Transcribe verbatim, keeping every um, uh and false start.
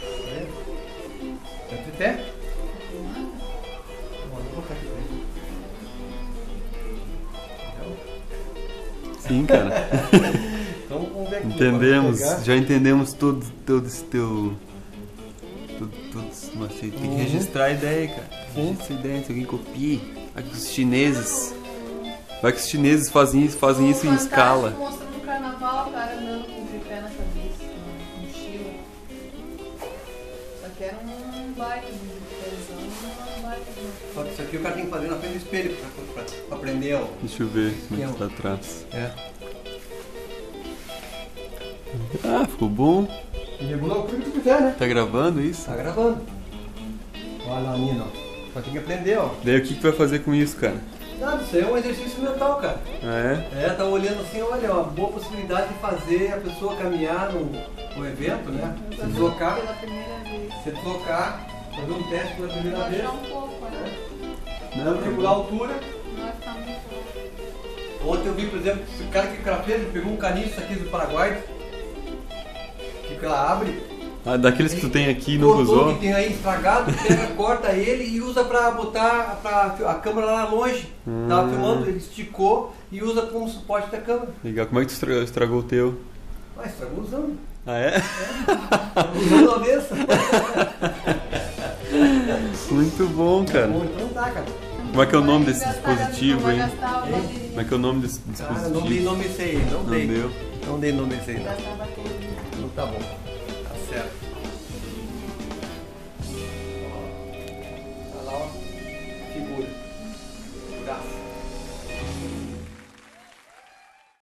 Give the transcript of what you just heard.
Tanto até? Vou colocar aqui pra Sim, cara. Então vamos ver aqui. Entendemos, já entendemos todo, todo esse teu... Tudo, tudo, mas tem que Uhum. registrar a ideia, cara. Sim. Registra a ideia, se alguém copia. Vai que os chineses. Vai que os chineses fazem isso, fazem isso em escala. Mostra no carnaval, o cara andando com o tripé na cabeça, com mochila. Só que era um baile de tesão, um baile de... Só que isso aqui o cara tem que fazer na frente do espelho pra, pra, pra aprender, ó. Deixa eu ver como é que tá atrás. É. Ah, ficou bom. E regula o que tu quiser, né? Tá gravando isso? Tá gravando. Olha lá, Nina, ó. Só tem que aprender, ó. Daí o que, que tu vai fazer com isso, cara? Nada, isso aí é um exercício mental, cara. Ah, é? É, tá olhando assim, olha, ó, boa possibilidade de fazer a pessoa caminhar no, no evento, né? Se deslocar, Pela primeira vez. se deslocar, fazer um teste pela primeira Vou vez. achar um pouco, né? Não, Regular a altura. Não vai ficar muito... Ontem eu vi, por exemplo, esse cara que é crafeiro, pegou um caniço aqui do Paraguai, que ela abre. Ah, daqueles que tu tem aqui e não Cortou usou? que tem aí estragado, pega, corta ele e usa pra botar pra, a câmera lá longe. Hum. Tava filmando, ele esticou e usa como suporte da câmera. Legal, como é que tu estra- estragou o teu? Ah, estragou usando. Ah, é? Usando a vez. Muito bom, cara. Bom, então tá, cara. Como é que é o nome desse Vai gastar, dispositivo, vai hein? gastar a bateria. Como é que é o nome desse Cara, não dei dispositivo? nome esse aí, não Não dei. deu. Não dei nome esse aí, Vai não. gastar a bateria. Então tá bom. Tá certo.